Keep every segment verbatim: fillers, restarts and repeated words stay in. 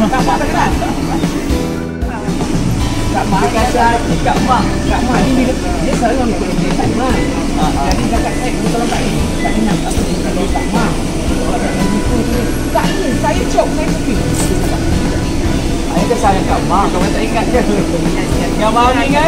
Kak Mak tak kenal? Kak Mak kata Kak Mak. Kak Mak ni dia, dia seorang dia tak kenal. Jadi kakak saya kalau tak ni, tak ingat apa dia kalau Kak Mak. Kak ni saya cok saya pergi. Saya ke sayang Kak Mak, kamu tak ingat ke? Yang mau ni kan?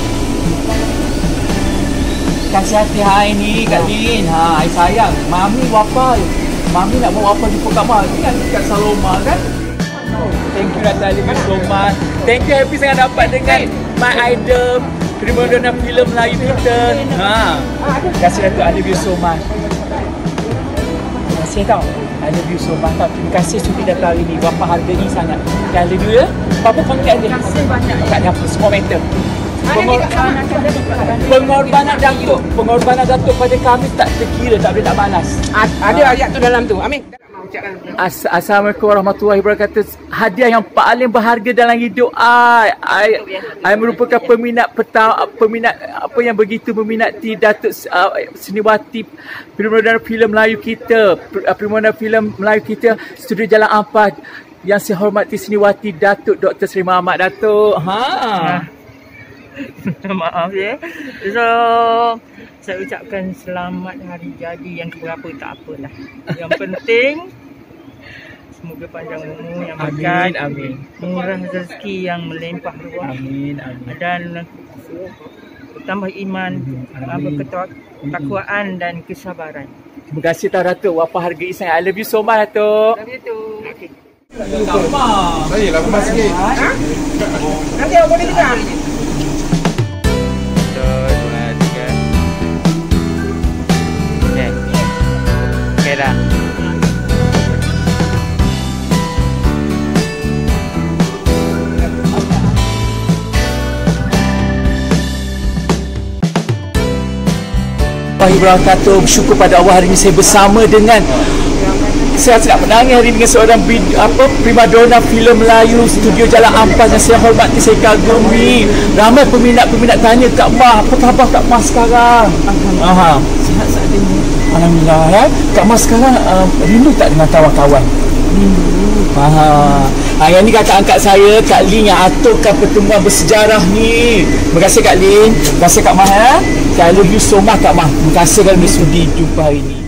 Kasih hati hai ni Kak Lin. Ha, I sayang. Mami wapa. Mami nak bawa apa jumpa Kak Mak. Ingat kat Saloma kan? Thank you Dato' Ali bin Sulaiman. Thank you, happy sangat dapat dengan my idol primadona filem Melayu kita. Ha. Terima kasih Dato' Ali bin Sulaiman. Terima kasih tau. I love you so much. Terima kasih sudi datang hari ni. Bapa hargai sangat. I love you ya. Apa kontak dia? Terima kasih banyak. Tak ada apa. Semua mental. Pengorbanan Pengorbanan Datuk Pengorbanan Datuk pada kami tak terkira, tak boleh nak balas. Ada ayat tu dalam tu. Amin. As Assalamualaikum warahmatullahi wabarakatuh. Hadiah yang paling berharga dalam hidup I. I, I merupakan peminat peta, peminat apa yang begitu meminati Datuk uh, Seniwati primadona filem Melayu kita, primadona filem Melayu kita, Studio Jalan Ampas. Yang saya hormati Seniwati Datuk Doktor Seri Mahamat Datuk. Ha. Maaf ya. So, saya ucapkan selamat hari jadi yang keberapa tak apalah. Yang penting semoga panjang umur yang berkat. Amin, amin. Murah rezeki yang melimpah ruah. Amin, amin. Dan bertambah iman, ketakwaan dan kesabaran. Terima kasih tau Datuk. Wapa hargai saya. I love you so much Datuk. Love you too. Okay. Saya lah kemas sikit. Ha? Nanti awak boleh juga. Dah. Wabarakatuh. Bersyukur pada Allah hari ini saya bersama dengan saya tidak menangis hari ini dengan seorang apa primadona filem Melayu Studio Jalan Ampas yang saya hormati, saya kagumi. Ramai peminat-peminat tanya Kak Mak, apa khabar Kak Mak sekarang? Aha. Sihat saat ini. Alhamdulillah ya. Kak Mak sekarang uh, rindu tak dengan kawan-kawan? Rindu. Ha. Ha, yang ni kakak angkat saya, Kak Lin, yang aturkan pertemuan bersejarah ni. Terima kasih Kak Lin. Terima kasih Kak Mah ya. I love you so much Kak Mah. Terima kasih kerana sudi jumpa hari ni.